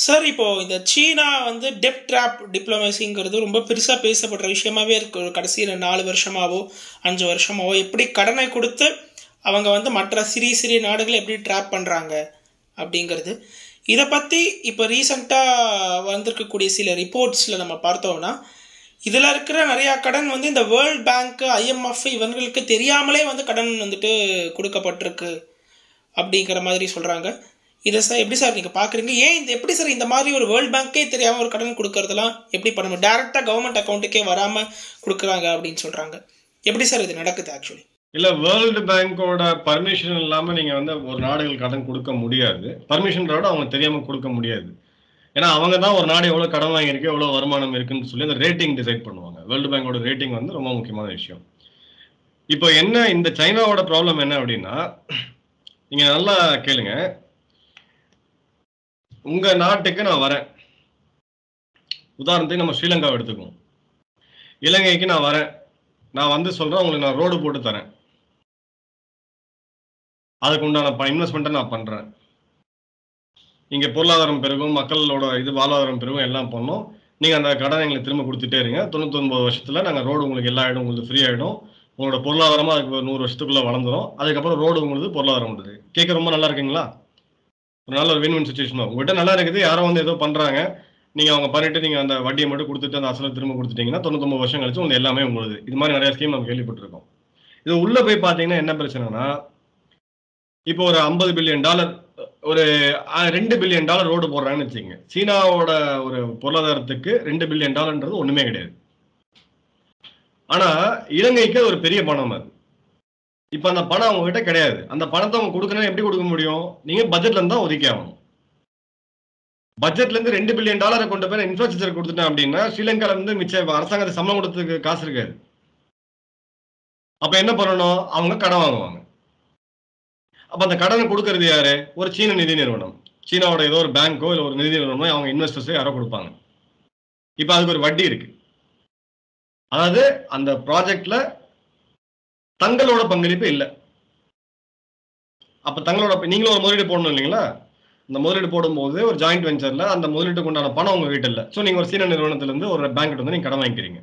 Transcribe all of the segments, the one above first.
Sir இப்போ இந்த சீனா வந்து டெப்ட் ட்ராப் டிப்ளமேசிங்கிறது ரொம்ப பெருசாக பேசப்படுற விஷயமாவே இருக்கு. கடைசியில் 4 வருஷமாவோ 5 வருஷமாவோ எப்படி கடனை கொடுத்து அவங்க வந்து மற்ற சிறிய சிறிய நாடுகளை எப்படி ட்ராப் பண்ணுறாங்க அப்படிங்கிறது. இதை பற்றி இப்போ ரீசண்டாக வந்திருக்கக்கூடிய சில ரிப்போர்ட்ஸில் நம்ம பார்த்தோம்னா இதில் இருக்கிற நிறையா கடன் வந்து இந்த வேர்ல்ட் பேங்க்கு, IMF இவங்களுக்கு தெரியாமலே வந்து கடன் வந்துட்டு கொடுக்கப்பட்டிருக்கு அப்படிங்கிற மாதிரி சொல்கிறாங்க. இதை சார் எப்படி சார் நீங்கள் பார்க்குறீங்க? ஏன் இந்த எப்படி சார் இந்த மாதிரி ஒரு வேர்ல்ட் பேங்க்கே தெரியாமல் ஒரு கடன் கொடுக்கறதெல்லாம் எப்படி பண்ண முடியும்? டேரெக்டாக கவர்மெண்ட் அக்கௌண்ட்டுக்கே வராமல் கொடுக்குறாங்க அப்படின்னு சொல்கிறாங்க. எப்படி சார் இது நடக்குது ஆக்சுவலி? இல்லை, வேர்ல்டு பேங்கோட பர்மிஷன் இல்லாமல் நீங்கள் வந்து ஒரு நாடுகள் கடன் கொடுக்க முடியாது. பர்மிஷனோட அவங்க தெரியாமல் கொடுக்க முடியாது. ஏன்னா அவங்க தான் ஒரு நாடு எவ்வளோ கடன் வாங்கியிருக்கு, எவ்வளோ வருமானம் இருக்குன்னு சொல்லி அந்த ரேட்டிங் டிசைட் பண்ணுவாங்க. வேர்ல்டு பேங்கோட ரேட்டிங் வந்து ரொம்ப முக்கியமான விஷயம். இப்போ என்ன இந்த சைனாவோட ப்ராப்ளம் என்ன அப்படின்னா, நீங்கள் நல்லா கேளுங்க. உங்கள் நாட்டுக்கு நான் வரேன், உதாரணத்துக்கு நம்ம ஸ்ரீலங்காவை எடுத்துக்குவோம். இலங்கைக்கு நான் வரேன், நான் வந்து சொல்கிறேன் உங்களுக்கு நான் ரோடு போட்டு தரேன், அதுக்கு உண்டான இன்வெஸ்ட்மெண்ட்டை நான் பண்ணுறேன், இங்கே பொருளாதாரம் பெருகும், மக்களோட வாழ்வாதாரம் பெருகும், எல்லாம் பண்ணோம். நீங்கள் அந்த கடனை எங்களுக்கு திரும்ப கொடுத்துட்டே இருங்க. 99 வருஷத்தில் நாங்கள் ரோடு உங்களுக்கு எல்லா ஆகிடும், உங்களுக்கு ஃப்ரீ ஆகிடும், உங்களோட பொருளாதாரமாக அதுக்கு 100 வருஷத்துக்குள்ளே வளர்ந்துடும். அதுக்கப்புறம் ரோடு உங்களுக்கு பொருளாதாரம் வருது. கேட்க ரொம்ப நல்லா இருக்குங்களா? ஒரு நல்ல ஒரு வின்-வின் சுச்சுவேஷன். உங்கள்கிட்ட நல்லா இருக்குது, யாரோ வந்து ஏதோ பண்ணுறாங்க, நீங்கள் அவங்க பண்ணிட்டு நீங்கள் அந்த வட்டியை மட்டும் கொடுத்துட்டு அந்த அசலை திரும்ப கொடுத்துட்டீங்கன்னா 99 வருஷம் கழிச்சு உங்களுக்கு எல்லாமே உங்களுக்கு. இது மாதிரி நிறைய ஸ்கீம் நம்ம கேள்விப்பட்டிருக்கோம். இது உள்ளே போய் பார்த்தீங்கன்னா என்ன பிரச்சனைனா, இப்போ ஒரு $50 பில்லியன், ஒரு $2 பில்லியன் ரோடு போடுறாங்கன்னு வச்சுக்கோங்க. சீனாவோட ஒரு பொருளாதாரத்துக்கு $2 பில்லியன் ஒண்ணுமே கிடையாது. ஆனா இலங்கைக்கு ஒரு பெரிய பணம் அது. இப்ப அந்த பணம் அவங்க கிட்ட கிடையாது. அந்த பணத்தை அவங்க கொடுக்கணும், எப்படி கொடுக்க முடியும்? நீங்க பட்ஜெட்ல இருந்து தான் ஒதுக்கி ஆகணும். பட்ஜெட்ல இருந்து $2 பில்லியன் கொண்டு போய் இன்ஃப்ராஸ்ட்ரக்சர் கொடுத்துட்டேன் அப்படின்னா ஸ்ரீலங்கால இருந்து மிச்ச அரசாங்கத்தை சம்பளம் கொடுத்ததுக்கு காசு இருக்காது. அப்ப என்ன பண்ணணும்? அவங்க கடன் வாங்குவாங்க. அப்ப அந்த கடனை கொடுக்கறது யாரு? ஒரு சீன நிதி நிறுவனம். சீனாவோட ஏதோ ஒரு பேங்கோ இல்லை ஒரு நிதி நிறுவனமோ அவங்க இன்வெஸ்டர்ஸோ யாரோ கொடுப்பாங்க. இப்போ அதுக்கு ஒரு வட்டி இருக்கு. அதாவது அந்த ப்ராஜெக்ட்ல தங்களோட பங்களிப்பு இல்லை. அப்ப தங்களோட நீங்களும் ஒரு முதலீடு போடணும் இல்லைங்களா? இந்த முதலீடு போடும்போது ஒரு ஜாயிண்ட் வெஞ்சர்ல அந்த முதலீட்டுக்கு உண்டான பணம் உங்க கிட்ட இல்லை. ஸோ நீங்க ஒரு சீன நிறுவனத்துல இருந்து ஒரு பேங்க் வந்து நீங்க கடன் வாங்கிக்கிறீங்க.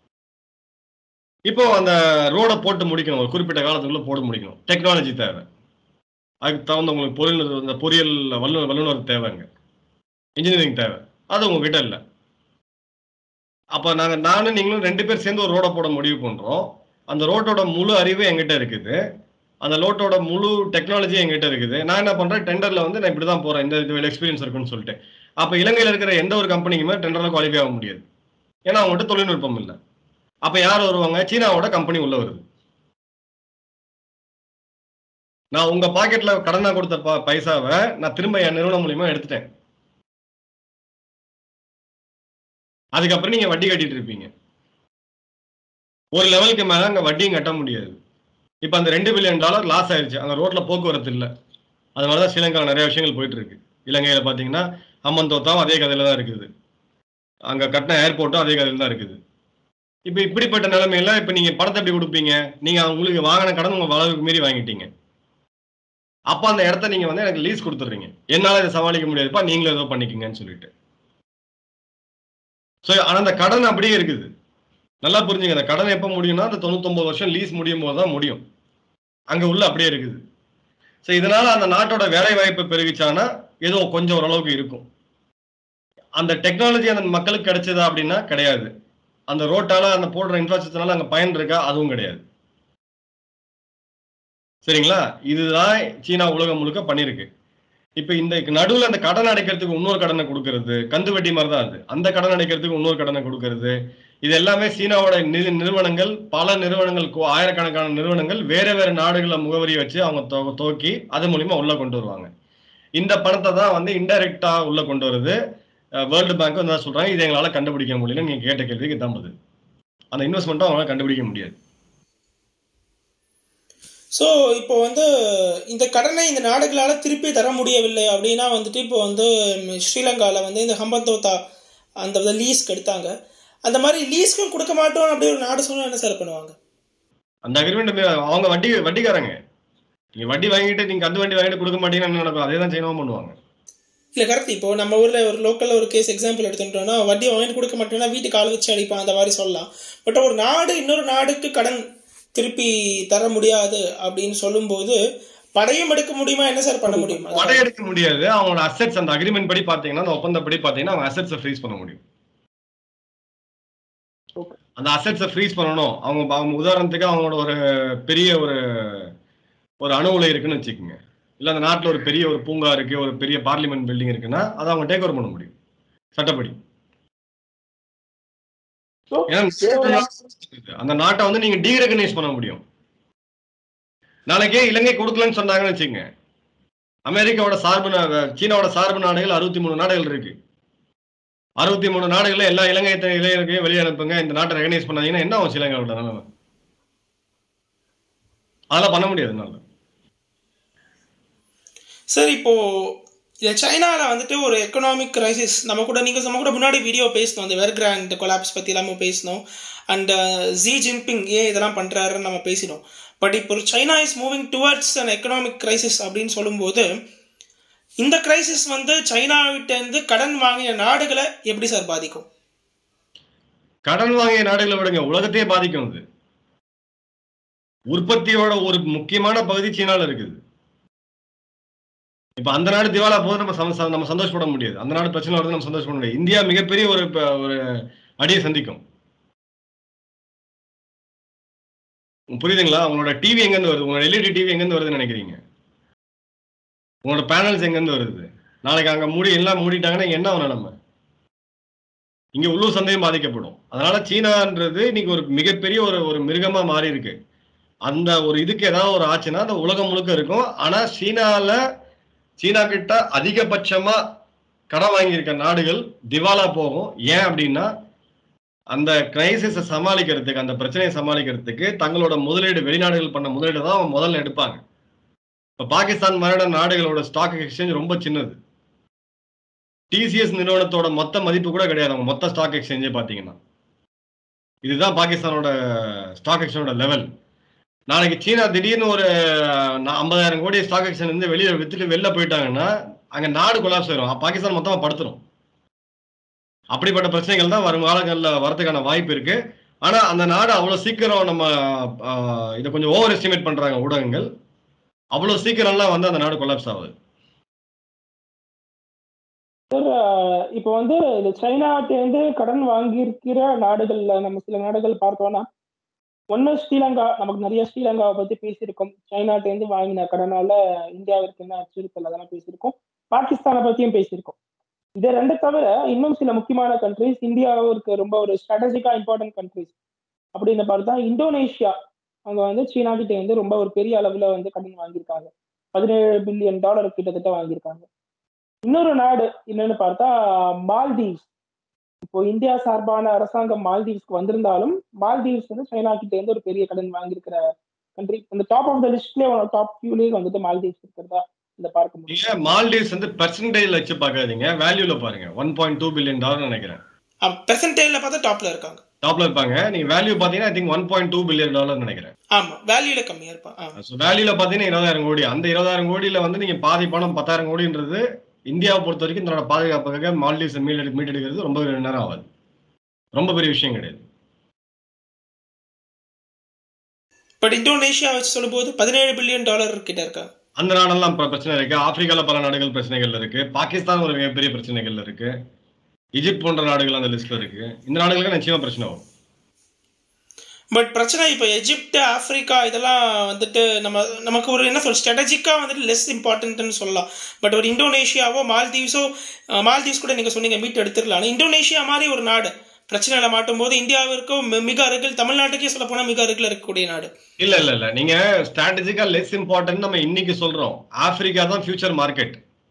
இப்போ அந்த ரோடை போட்டு முடிக்கணும், ஒரு குறிப்பிட்ட காலத்துக்குள்ள போட்டு முடிக்கணும். டெக்னாலஜி தேவை, அதுக்கு தகுந்த உங்களுக்கு பொறியியல் வல்லுநர் தேவைங்க, இன்ஜினியரிங் தேவை. அது உங்ககிட்ட இல்லை. அப்போ நானும் நீங்களும் 2 பேர் சேர்ந்து ஒரு ரோடை போட முடிவு பண்ணுறோம். அந்த ரோட்டோட முழு அறிவு என்கிட்ட இருக்குது, அந்த ரோட்டோட முழு டெக்னாலஜி என்கிட்ட இருக்குது. நான் என்ன பண்ணுறேன், டெண்டரில் வந்து நான் இப்படி தான் போகிறேன், இந்த இது எக்ஸ்பீரியன்ஸ் இருக்குன்னு சொல்லிட்டு. அப்போ இலங்கையில் இருக்கிற எந்த ஒரு கம்பெனிக்குமே டெண்டரில் குவாலிஃபை ஆக முடியாது. ஏன்னா அவங்ககிட்ட தொழில்நுட்பம் இல்லை. அப்போ யார் வருவாங்க? சீனாவோட கம்பெனி உள்ள வருது. நான் உங்க பாக்கெட்ல கடனா கொடுத்த பைசாவை நான் திரும்ப என் நிறுவனம் மூலியமா எடுத்துட்டேன். அதுக்கப்புறம் நீங்க வட்டி கட்டிட்டு இருப்பீங்க. ஒரு லெவலுக்கு மேல அங்க வட்டியும் கட்ட முடியாது. இப்ப அந்த $2 பில்லியன் லாஸ் ஆயிடுச்சு. அந்த ரோட்ல போக்குவரத்து இல்லை. அது மாதிரிதான் ஸ்ரீலங்காவில் நிறைய விஷயங்கள் போயிட்டு இருக்கு. இலங்கையில பாத்தீங்கன்னா ஹம்பந்தோத்தாவும் அதே கதையில தான் இருக்குது. அங்க கட்டின ஏர்போர்ட்டும் அதே கதையில தான் இருக்குது. இப்ப இப்படிப்பட்ட நிலைமையில இப்ப நீங்க பணத்தை எப்படி கொடுப்பீங்க? நீங்க உங்களுக்கு வாங்கின கடன் உங்க அளவுக்கு மீறி வாங்கிட்டீங்க. அப்ப அந்த இடத்த நீங்க வந்து எனக்கு லீஸ் கொடுத்துறீங்க. என்னால இதை சமாளிக்க முடியாதுப்பா, நீங்களும் ஏதோ பண்ணிக்கங்கன்னு சொல்லிட்டு. ஸோ ஆனா அந்த கடன் அப்படியே இருக்குது. நல்லா புரிஞ்சுங்க, அந்த கடன் எப்ப முடியும்னா அந்த 99 வருஷம் லீஸ் முடியும் போது தான் முடியும். அங்க உள்ள அப்படியே இருக்குது. ஸோ இதனால அந்த நாட்டோட வேலை வாய்ப்பு பெருகிச்சானா ஏதோ கொஞ்சம் ஓரளவுக்கு இருக்கும். அந்த டெக்னாலஜி அந்த மக்களுக்கு கிடைச்சதா அப்படின்னா கிடையாது. அந்த ரோட்டால அந்த போடுற இன்ஃப்ராஸ்ட்ரக்சர்னால அங்க பயன் இருக்கா? அதுவும் கிடையாது. சரிங்களா? இதுதான் சீனா உலகம் முழுக்க பண்ணிருக்கு. இப்ப இந்த நடுவில் அந்த கடன் அடைக்கிறதுக்கு இன்னொரு கடனை கொடுக்கறது, கந்து வட்டி மாதிரி தான் அது. அந்த கடன் அடைக்கிறதுக்கு இன்னொரு கடனை கொடுக்கறது, இது எல்லாமே சீனாவோட நிறுவனங்கள், பல நிறுவனங்கள், ஆயிரக்கணக்கான நிறுவனங்கள் வேற வேற நாடுகளை முகவரி வச்சு அவங்க துவக்கி அது மூலியமா உள்ள கொண்டு வருவாங்க. இந்த பணத்தை தான் வந்து இன்டைரக்டா உள்ள கொண்டு வருது. வேர்ல்டு பேங்க் வந்து சொல்றாங்க, இதை எங்களால கண்டுபிடிக்க முடியல. நீங்க கேட்ட கேள்விக்கு தான் பதில். அந்த இன்வெஸ்ட்மெண்ட்டும் அவங்களால கண்டுபிடிக்க முடியாது. ஸோ இப்போ வந்து இந்த கடனை இந்த நாடுகளால் திருப்பி தர முடியவில்லை அப்படின்னா வந்துட்டு இப்போ வந்து ஸ்ரீலங்காவில் வந்து இந்த ஹம்பந்தோத்தா அந்த லீஸ்க்கு எடுத்தாங்க. அந்த மாதிரி லீஸ்க்கும் கொடுக்க மாட்டோம் அப்படி ஒரு நாடு சொன்னா என்ன சார் பண்ணுவாங்க? அந்த அக்ரிமெண்ட் அவங்க வட்டிக்காரங்க. நீங்க வட்டி வாங்கிட்டு நீங்க கந்து வட்டி வாங்கிட்டு கொடுக்க மாட்டீங்கன்னா என்ன நடக்கும்? அதே தான் சைனாவும் பண்ணுவாங்க. இல்லை கரெக்ட். இப்போ நம்ம ஊரில் ஒரு லோக்கலில் ஒரு கேஸ் எக்ஸாம்பிள் எடுத்துட்டோம்னா, வட்டி வாங்கிட்டு கொடுக்க மாட்டோம்னா வீட்டுக்கு ஆள் வச்சு அடிப்பான், அந்த மாதிரி சொல்லலாம். பட் ஒரு நாடு இன்னொரு நாடுக்கு கடன் திருப்பி தர முடியாது அப்படின்னு சொல்லும்போது படையும் எடுக்க முடியுமா? என்ன சார் பண்ண முடியுமா? படை எடுக்க முடியாது. அவங்களோட அசெட்ஸ் அந்த அக்ரிமெண்ட் படி பாத்தீங்கன்னா, அந்த ஒப்பந்தப்படி பாத்தீங்கன்னா அவங்க அசெட்ஸை ஃப்ரீஸ் பண்ண முடியும். அந்த அசெட்ஸை ஃப்ரீஸ் பண்ணணும். அவங்க உதாரணத்துக்கு அவங்களோட ஒரு பெரிய ஒரு அணு உலை இருக்குன்னு வச்சுக்கோங்க, இல்ல அந்த நாட்டுல ஒரு பெரிய ஒரு பூங்கா இருக்கு, ஒரு பெரிய பார்லிமெண்ட் பில்டிங் இருக்குன்னா அதை அவங்க டேக் ஓவர் பண்ண முடியும் சட்டப்படி. அந்த நாட்டை வந்து நீங்க டீரெகனைஸ் பண்ண முடியும். நாளைக்கே இலங்கை கொடுக்கலன்னு சொன்னாங்கன்னு வச்சுக்கோங்க, அமெரிக்காவோட சார்பு சீனாவோட சார்பு நாடுகள் 63 நாடுகள் இருக்கு. 63 நாடுகள்ல எல்லா இளைஞரையும் வெளியே அனுப்புங்க, இந்த நாட்டை ரெகனைஸ் பண்ணாதீங்கன்னா என்ன ஆகும் இலங்கையோட நிலைமை? அதெல்லாம் பண்ண முடியாது. சார் இப்போ சைனாவில் வந்துட்டு ஒரு எக்கனாமிக் கிரைசிஸ் நம்ம கூட முன்னாடி வீடியோ பேசணும், அந்த வெர்கிராண்ட் கொலாப்ஸ் பற்றி எல்லாமே பேசணும், அண்ட் ஜி ஜின்பிங் ஏன் இதெல்லாம் பண்ணுறாருன்னு நம்ம பேசினோம். பட் இப்போ China is moving towards an economic crisis அப்படின்னு சொல்லும்போது இந்த கிரைசிஸ் வந்து சைனாவிட்டேருந்து கடன் வாங்கிய நாடுகளை எப்படி சார் பாதிக்கும்? கடன் வாங்கிய நாடுகளை விடுங்க, உலகத்தையே பாதிக்கும். அது உற்பத்தியோட ஒரு முக்கியமான பகுதி சீனால இருக்குது. இப்ப அந்த நாடு திவாலா போது நம்ம சந்தோஷப்பட முடியாது, அந்த நாடு பிரச்சனை வருது நம்ம சந்தோஷப்பட முடியாது. இந்தியா மிகப்பெரிய ஒரு அடியை சந்திக்கும். புரியுதுங்களா? உங்களோட டிவி எங்கிருந்து வருது, உங்களோட எல்இடி டிவி எங்கிருந்து வருதுன்னு நினைக்கிறீங்க? உங்களோட பேனல்ஸ் எங்கிருந்து வருது? நாளைக்கு அங்க எல்லாம் மூடிட்டாங்கன்னா என்ன ஆகணும்? நம்ம இங்க உள்ளூர் சந்தையும் பாதிக்கப்படும். அதனால சீனான்றது இன்னைக்கு ஒரு மிகப்பெரிய ஒரு மிருகமா மாறி இருக்கு. அந்த ஒரு இதுக்கு ஏதாவது ஒரு ஆச்சுன்னா அந்த உலகம் முழுக்க இருக்கும். ஆனா சீனா கிட்ட அதிகபட்சமா கடன் வாங்கியிருக்க நாடுகள் திவாலா போகும். ஏன் அப்படின்னா அந்த கிரைசிஸை சமாளிக்கிறதுக்கு, அந்த பிரச்சனையை சமாளிக்கிறதுக்கு தங்களோட முதலீடு, வெளிநாடுகள் பண்ண முதலீடு தான் அவங்க முதல்ல எடுப்பாங்க. இப்ப பாகிஸ்தான் மாதிரியான நாடுகளோட ஸ்டாக் எக்ஸ்சேஞ்ச் ரொம்ப சின்னது. டிசிஎஸ் நிறுவனத்தோட மொத்த மதிப்பு கூட கிடையாது அவங்க மொத்த ஸ்டாக் எக்ஸ்சேஞ்சே பாத்தீங்கன்னா. இதுதான் பாகிஸ்தானோட ஸ்டாக் எக்ஸ்சேஞ்சோட லெவல். நாளைக்கு சீனா திடீர்னு ஒரு 50,000 கோடி ஸ்டாக் எக்ஸ்சேஞ்ச் வந்து வெளில போயிட்டாங்கன்னா அங்க நாடு கொலாப்ஸ் ஆயிரும், பாகிஸ்தான் மொத்தமா படுத்துரும். அப்படிப்பட்ட பிரச்சனைகள் தான் வரும் காலங்களில் வரதுக்கான வாய்ப்பு இருக்கு. ஆனா அந்த நாடு அவ்வளவு சீக்கிரம் நம்ம இதை கொஞ்சம் ஓவர் எஸ்டிமேட் பண்றாங்க ஊடகங்கள். அவ்வளவு சீக்கிரம்லாம் வந்து அந்த நாடு கொலாப்ஸ் ஆகுது. சார் இப்போ வந்து இந்த சைனாட்டேருந்து கடன் வாங்கியிருக்கிற நாடுகள்ல நம்ம சில நாடுகள் பார்த்தோம்னா, ஒன்னு ஸ்ரீலங்கா, நமக்கு நிறைய ஸ்ரீலங்காவை பத்தி பேசியிருக்கோம். சைனாட்டேருந்து வாங்கின கடனால இந்தியாவிற்கு என்ன அச்சுறுத்தல் அதெல்லாம் பேசியிருக்கோம். பாகிஸ்தானை பத்தியும் பேசியிருக்கோம். இதை ரெண்டு தவிர இன்னும் சில முக்கியமான கண்ட்ரிஸ் இந்தியாவிற்கு ரொம்ப ஒரு ஸ்ட்ராட்டஜிக்கா இம்பார்ட்டன்ட் கண்ட்ரிஸ் அப்படின்னு பார்த்தா இந்தோனேஷியா, அவங்க வந்து சீனா கிட்ட வந்து ரொம்ப ஒரு பெரிய அளவுல வந்து கடன் வாங்கியிருக்காங்க. $17 பில்லியன் கிட்டத்தட்ட வாங்கியிருக்காங்க. இன்னொரு நாடு என்னன்னு பார்த்தா மால்தீவ்ஸ். இப்போ இந்தியா சார்பான அரசாங்கம் மால்தீவ்ஸ்க்கு வந்திருந்தாலும் மால்தீவ்ஸ் வந்து சைனா கிட்ட இருந்து ஒரு பெரிய கடன் வாங்கியிருக்கிற கண்ட்ரி. அந்த டாப் ஆஃப் த லிஸ்ட்லயே டாப் ஃபியூலயே வந்துட்டு மால்தீவ்ஸ் இருக்கிறதா இந்த பார்க்க முடியும். மால்தீவ்ஸ் வந்து பெர்சன்டேஜ்ல வச்சு பார்க்காதீங்க, வேல்யூல பாருங்க. $1.2 பில்லியன் நினைக்கிறேன். பெர்சன்டேஜ்ல பார்த்தா டாப்ல இருக்காங்க. டாப்ல இருப்பாங்க. நீங்க வேல்யூ பாத்தீங்கன்னா ஐ திங்க் $1.2 பில்லியன் நினைக்கிறேன். ஆமா, வேல்யூல கம்மியா இருப்பாங்க. சோ வேல்யூல பாத்தீங்கன்னா 20,000 கோடி. அந்த 20,000 கோடியில வந்து நீங்க பாதி பணம் 10,000 கோடின்றது இந்தியாவை பொறுத்த வரைக்கும் தன்னோட பாதுகாப்புக்காக மால்டீவ்ஸ் மீட்டெடுக்கிறது ரொம்ப நேரம் ஆகாது, ரொம்ப பெரிய விஷயம் கிடையாது. பட் இந்தோனேஷியா வச்சு சொல்லும்போது $17 பில்லியன் கிட்ட இருக்கா. அந்த நாடெல்லாம் பிரச்சனை இருக்கு. ஆப்பிரிக்கால பல நாடுகள் பிரச்சனைகள் இருக்கு. பாகிஸ்தான் ஒரு மிகப்பெரிய பிரச்சனைகள் இருக்கு. ஈஜிப்ட் போன்ற நாடுகள் அந்த லிஸ்ட்ல இருக்கு. இந்த நாடுகளுக்கு நிச்சயமா பிரச்சனை வரும். பட் பிரச்சனை இப்போ எஜிப்ட், ஆப்பிரிக்கா இதெல்லாம் வந்துட்டு நமக்கு ஒரு என்ன சொல் ஸ்ட்ராட்டஜிக்காக வந்துட்டு லெஸ் இம்பார்ட்டன்ட்னு சொல்லலாம். பட் ஒரு இந்தோனேஷியாவோ மால்தீவ்ஸ் கூட நீங்கள் சொன்னீங்க மீட் எடுத்துடலாம். ஆனால் இந்தோனேஷியா மாதிரி ஒரு நாடு பிரச்சனையில மாட்டும் போது இந்தியாவிற்கும் மிக அருகில், தமிழ்நாட்டுக்கே சொல்ல போனா மிக அருகில் இருக்கக்கூடிய நாடு. இல்ல நீங்க ஸ்ட்ராட்டஜிக்கா லெஸ் இம்பார்ட்டன்ட் நம்ம இன்னைக்கு சொல்றோம். ஆப்பிரிக்கா தான் ஃபியூச்சர் மார்க்கெட்.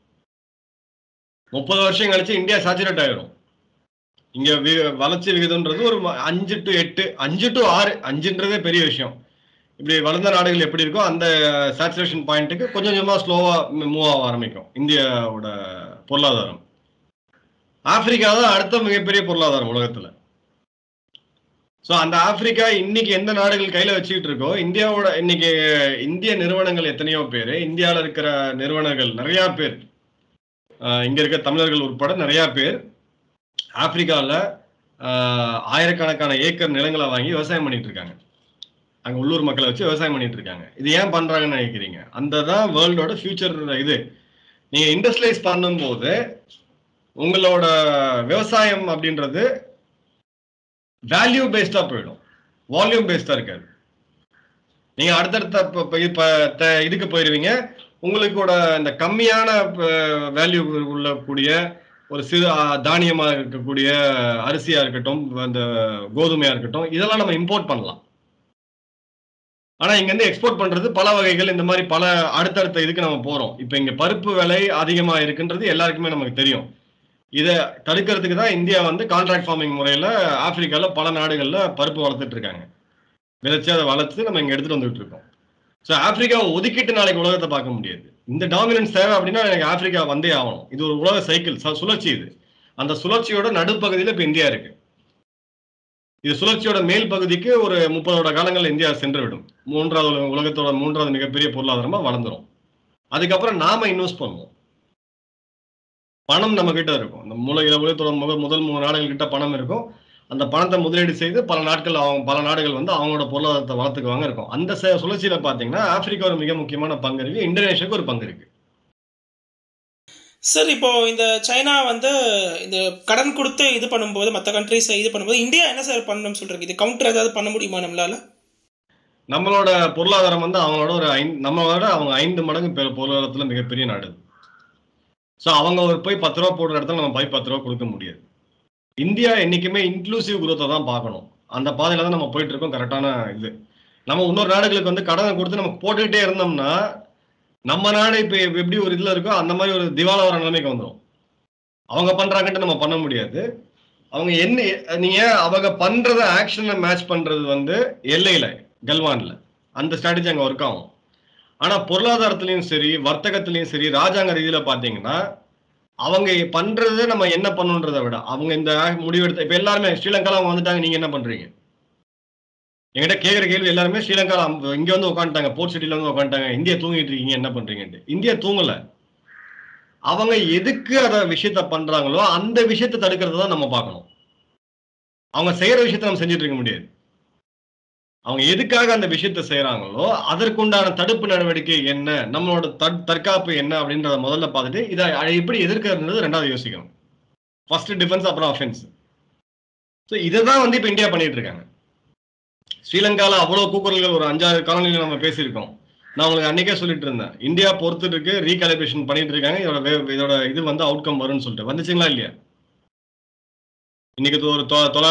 30 வருஷம் கழிச்சு இந்தியா சேச்சுரேட் ஆயிரும். இங்க வளர்ச்சி விகிதம்ன்றது ஒரு 5 to 8, 5 to 6, 5ன்றதே பெரிய விஷயம். இப்படி வளர்ந்த நாடுகள் எப்படி இருக்கோ அந்த சேச்சுரேஷன் பாயிண்ட்டுக்கு கொஞ்சம் கொஞ்சமா ஸ்லோவா மூவ் ஆக ஆரம்பிக்கும் இந்தியாவோட பொருளாதாரம். ஆப்பிரிக்கா தான் அடுத்த மிகப்பெரிய பொருளாதாரம் உலகத்துல. ஸோ அந்த ஆப்பிரிக்கா இன்னைக்கு எந்த நாடுகள் கையில வச்சுக்கிட்டு இருக்கோ, இந்தியாவோட இன்னைக்கு இந்திய நிறுவனங்கள் எத்தனையோ பேர், இந்தியாவில் இருக்கிற நிறுவனங்கள் நிறைய பேர் இங்க இருக்க தமிழர்கள் உட்பட நிறைய பேர் ஆப்பிரிக்காவில் ஆயிரக்கணக்கான ஏக்கர் நிலங்களை வாங்கி விவசாயம் பண்ணிட்டு இருக்காங்க. அங்க உள்ளூர் மக்களை வச்சு விவசாயம் பண்ணிட்டு இருக்காங்க. இது ஏன் பண்றாங்கன்னு நினைக்கிறீங்க? அந்த தான் வேர்ல்டோட ஃபியூச்சர். இது நீங்க இண்டஸ்ட்ரியலைஸ் பண்ணும்போது உங்களோட விவசாயம் அப்படின்றது வேல்யூ பேஸ்டா போயிடும், வால்யூம் பேஸ்டா இருக்காது. நீங்க அடுத்தடுத்த இதுக்கு போயிருவீங்க. உங்களுக்கோட இந்த கம்மியான வேல்யூ உள்ள கூடிய ஒரு சிறு தானியமா இருக்கக்கூடிய அரிசியா இருக்கட்டும், அந்த கோதுமையா இருக்கட்டும், இதெல்லாம் நம்ம இம்போர்ட் பண்ணலாம். ஆனா இங்க இருந்து எக்ஸ்போர்ட் பண்றது பல வகைகள், இந்த மாதிரி பல அடுத்தடுத்த இதுக்கு நம்ம போறோம். இப்ப இங்க பருப்பு விலை அதிகமா இருக்குன்றது எல்லாருக்குமே நமக்கு தெரியும். இதை தடுக்கிறதுக்கு தான் இந்தியா வந்து கான்ட்ராக்ட் ஃபார்மிங் முறையில ஆப்பிரிக்கால பல நாடுகள்ல பருப்பு வளர்த்துட்டு இருக்காங்க. விதைச்சு அதை வளர்த்து நம்ம இங்க எடுத்துட்டு வந்துட்டு இருக்கோம். ஸோ ஆப்பிரிக்காவை ஒதுக்கிட்டு நாளைக்கு உலகத்தை பார்க்க முடியாது. இந்த டாமினன்ஸ் தேவை அப்படின்னா எனக்கு ஆப்பிரிக்கா வந்தே ஆகணும். இது ஒரு உலக சைக்கிள், சுழற்சி. இது அந்த சுழற்சியோட நடுப்பகுதியில் இப்ப இந்தியா இருக்கு. இது சுழற்சியோட மேல் பகுதிக்கு ஒரு 30 காலங்கள் இந்தியா சென்று விடும். உலகத்தோட மூன்றாவது மிகப்பெரிய பொருளாதாரமா வளர்ந்துரும். அதுக்கப்புறம் நாம இன்வெஸ்ட் பண்ணுவோம். பணம் நம்ம கிட்ட இருக்கும். இந்த உலகத்தோட முதல் 3 நாடுகள் கிட்ட பணம் இருக்கும். அந்த பணத்தை முதலீடு செய்து பல நாடுகள் வந்து அவங்களோட பொருளாதாரத்தை வளர்த்துக்குவாங்க இருக்கும். அந்த சுழற்சியில பாத்தீங்கன்னா ஆப்பிரிக்கா ஒரு மிக முக்கியமான பங்கு இருக்கு, இந்தோனேஷியாவுக்கு ஒரு பங்கு இருக்கு. சார், இப்போ இந்த சைனா வந்து இந்த கடன் கொடுத்து இது பண்ணும்போது, மற்ற கண்ட்ரிஸ் இது பண்ணும்போது இந்தியா என்ன சார் பண்ணணும்னு சொல்றீங்க? இது கவுண்டர் ஏதாவது பண்ண முடியுமா நம்மளால? நம்மளோட பொருளாதாரம் வந்து அவங்களோட நம்மளோட அவங்க 5 மடங்கு பொருளாதாரத்துல மிகப்பெரிய நாடு. ஸோ அவங்க போய் 10 ரூபா போடுற இடத்துல நம்ம போய் 10 ரூபா கொடுக்க முடியாது. இந்தியா என்னைக்குமே இன்க்ளூசிவ் குரோத்தை தான் பார்க்கணும். அந்த பாதையில தான் நம்ம போயிட்டு இருக்கோம். கரெக்டான இது. நம்ம இன்னொரு நாடுகளுக்கு வந்து கடனை கொடுத்து நம்ம போட்டுக்கிட்டே இருந்தோம்னா நம்ம நாடு இப்ப எப்படி ஒரு இதுல இருக்கோ அந்த மாதிரி ஒரு திவால வர நிலைமைக்கு வந்துடும். அவங்க பண்றாங்கன்ட்டு நம்ம பண்ண முடியாது. அவங்க அவங்க பண்றத ஆக்ஷன்ல மேட்ச் பண்றது வந்து எல்லையில கல்வான்ல அந்த ஸ்ட்ராட்டஜி அங்க ஒர்க் ஆகும். ஆனா பொருளாதாரத்திலையும் சரி, வர்த்தகத்திலையும் சரி, ராஜாங்க ரீதியில பாத்தீங்கன்னா அவங்க பண்றத நம்ம என்ன பண்ணுன்றதை விட அவங்க இந்த முடிவெடுத்த இப்ப எல்லாருமே ஸ்ரீலங்கால அவங்க வந்துட்டாங்க, நீங்க என்ன பண்றீங்க என்கிட்ட கேட்கிற கேள்வி எல்லாருமே ஸ்ரீலங்கால இங்க வந்து உட்காந்துட்டாங்க, போர்ட் சிட்டில வந்து உட்காந்துட்டாங்க, இந்தியா தூங்கிட்டு இருக்கீங்க என்ன பண்றீங்கன்ட்டு. இந்தியா தூங்கல. அவங்க எதுக்கு அத விஷயத்த பண்றாங்களோ அந்த விஷயத்தை தடுக்கிறது தான் நம்ம பார்க்கணும். அவங்க செய்யற விஷயத்த நம்ம செஞ்சுட்டு இருக்க முடியாது. அவங்க எதுக்காக அந்த விஷயத்த செய்யறாங்களோ அதற்குண்டான தடுப்பு நடவடிக்கை என்ன, நம்மளோட தற்காப்பு என்ன அப்படின்றத முதல்ல பார்த்துட்டு இதை எப்படி எதிர்க்கிறது ரெண்டாவது யோசிக்கணும். ஃபர்ஸ்ட் டிஃபென்ஸ், அப்புறம் அஃபென்ஸ். ஸோ இதை தான் வந்து இப்போ இந்தியா பண்ணிட்டு இருக்காங்க. ஸ்ரீலங்காவில் அவ்வளோ கூக்குரல்கள் ஒரு 5-6 காலனியில் நம்ம பேசியிருக்கோம். நான் உங்களுக்கு அன்னைக்கே சொல்லிட்டு இருந்தேன், இந்தியா பொறுத்துட்டு இருக்கு, ரீகாலிபிரேஷன் பண்ணிட்டு இருக்காங்க, இதோட இது வந்து அவுட்கம் வரும்னு சொல்லிட்டு. வந்துச்சுங்களா இல்லையா? இன்னைக்கு ஒரு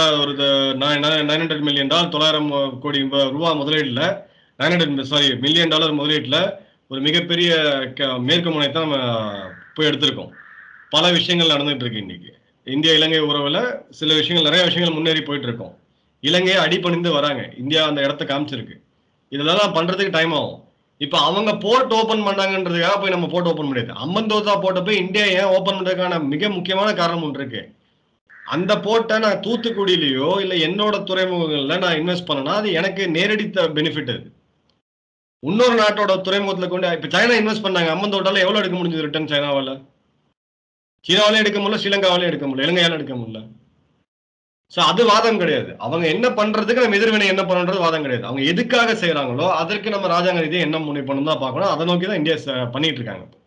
$900 மில்லியன், $900 கோடி ரூபாய் முதலீடுல, $900 மில்லியன் முதலீட்டுல ஒரு மிகப்பெரிய மேற்கு முனையத்தை நம்ம போய் எடுத்திருக்கோம். பல விஷயங்கள் நடந்துட்டு இருக்கு. இன்னைக்கு இந்தியா இலங்கை உறவுல சில விஷயங்கள், நிறைய விஷயங்கள் முன்னேறி போயிட்டு இருக்கோம். இலங்கையை அடிபணிந்து வராங்க, இந்தியா அந்த இடத்த காமிச்சிருக்கு. இதெல்லாம் பண்றதுக்கு டைம் ஆகும். இப்ப அவங்க போர்ட் ஓபன் பண்ணாங்கன்றதுக்காக போய் நம்ம போர்ட் ஓபன் முடியாது. அம்மந்தோதா போர்ட்டை போய் இந்தியா ஏன் ஓபன் பண்றதுக்கான மிக முக்கியமான காரணம் ஒன்று இருக்கு. அந்த போர்ட்டை நான் தூத்துக்குடியிலயோ இல்ல என்னோட துறைமுகங்கள்ல நான் இன்வெஸ்ட் பண்ணனா அது எனக்கு நேரடி பெனிஃபிட். அது இன்னொரு நாட்டோட துறைமுகத்துல கொண்டு இப்ப சைனா இன்வெஸ்ட் பண்ணாங்க, அம்மந்தோட்டால எவ்வளவு எடுக்க முடிஞ்சது ரிட்டர்ன்? சைனாவால, சீனாவாலே எடுக்க முடியல, ஸ்ரீலங்காவாலே எடுக்க முடியல, இலங்கையால எடுக்க முடியல. சோ அது வாதம் கிடையாது. அவங்க என்ன பண்றதுக்கு நம்ம எதிர்வினை என்ன பண்றது வாதம் கிடையாது. அவங்க எதுக்காக செய்யறாங்களோ அதற்கு நம்ம ராஜாங்க ரீதியை என்ன முனை பண்ணணும் தான் பார்க்கணும். அதை நோக்கி தான் இந்தியா பண்ணிட்டு இருக்காங்க.